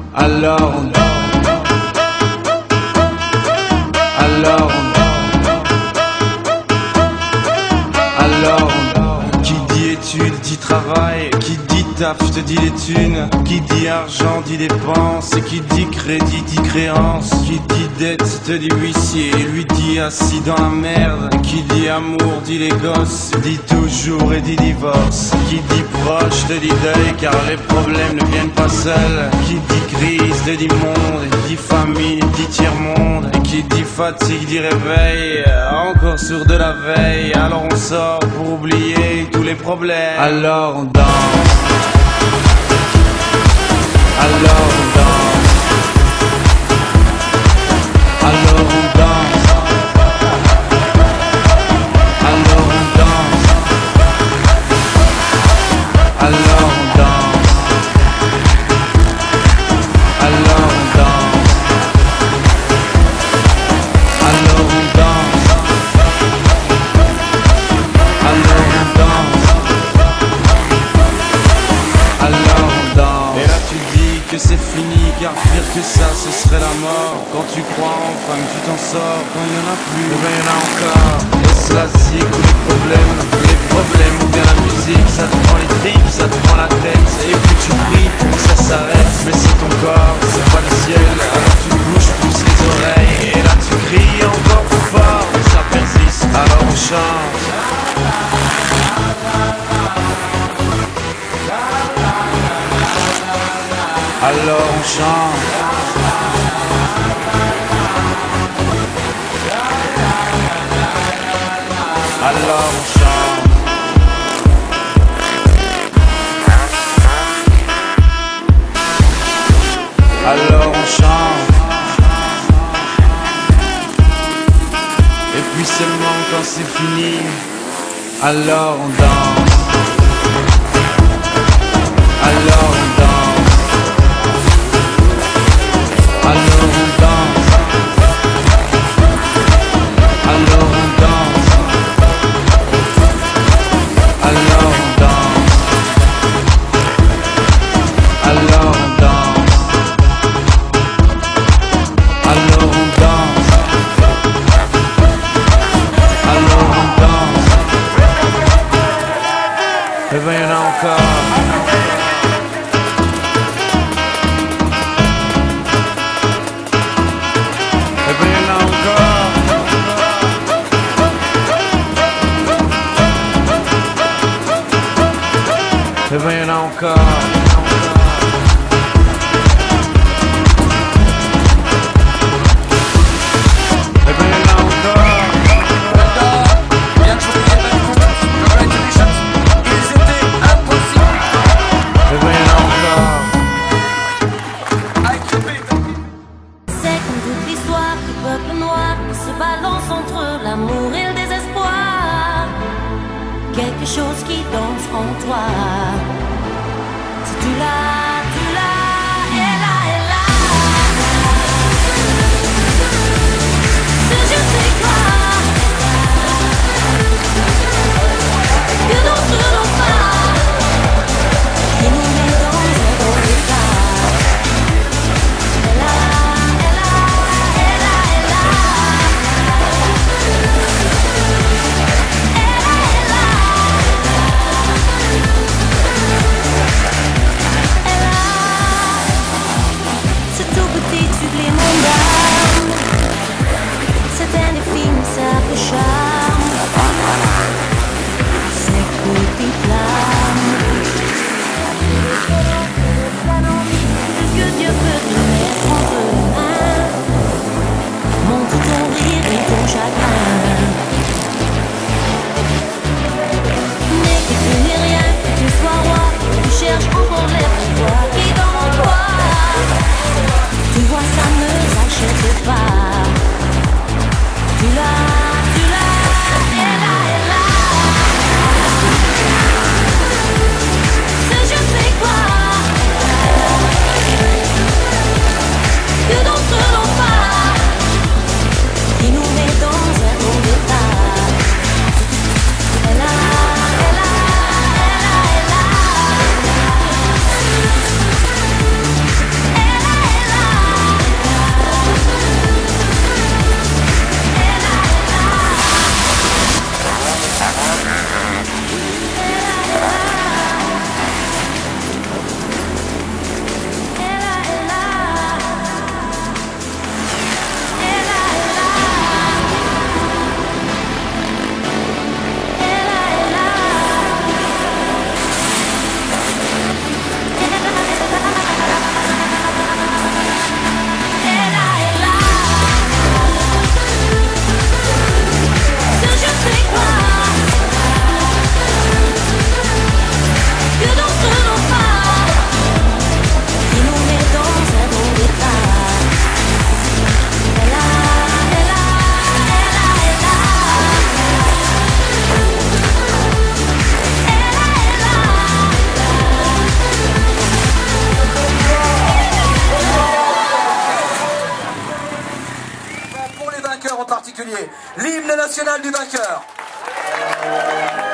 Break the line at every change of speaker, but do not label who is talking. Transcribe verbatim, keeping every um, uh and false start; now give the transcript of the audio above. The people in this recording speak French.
Alors on Alors on Alors on Qui dit études dit travail, qui dit taf te dit les thunes, qui dit argent dit dépenses, et qui dit crédit dit créance, qui dit dette te dit huissier, lui dit assis dans la merde, qui dit amour dit les gosses, dit toujours et dit divorce, qui dit proche te dit deuil car les problèmes ne viennent pas seuls, qui dit crise te dit monde, et dit famine dit tiers-monde, et qui dit fatigue dit réveil, encore sourd de la veille, alors on sort pour oublier tous les problèmes, alors on danse. Alors on danse. Alors on danse. Alors on danse. Alors on danse. Alors on danse. Alors on danse. Alors on danse. Alors on danse. Et là tu dis que c'est fini, car pire que ça ce serait la mort. Quand tu crois enfin que tu t'en sors, quand il y en a plus, eh ben il y en a encore. Et cela c'est que les problèmes, les problèmes ou bien la musique, ça te prend les tripes, ça te prend la tête. Et puis tu pries pour que ça s'arrête, mais c'est ton corps, c'est pas le ciel. Alors tu bouges plus les oreilles, et là tu cries encore plus fort, et ça persiste, alors on chante. Alors on chante. Alors on chante. Alors on chante. Et puis seulement quand c'est fini, alors on danse. Alors on danse. Alors on danse. Alors on danse. Alors on danse. Alors on danse. Alors on danse. Alors on danse. Et ben y'en a encore. Et ben y'en a encore. Et ben y'en a encore.
Bien joué, congratulations. Ils étaient impossibles.
Et ben y'en a encore.
C'est comme toute l'histoire du peuple noir qui se balance entre l'amour et le désespoir. Quelque chose qui danse en toi. Si tu l'as, tu l'as, et là, et là. Ce je sais quoi que d'autres n'ont pas, qui nous met dans un bon état. Et là, et là, et là, et là. Et là, et là.
en particulier. L'hymne national du vainqueur.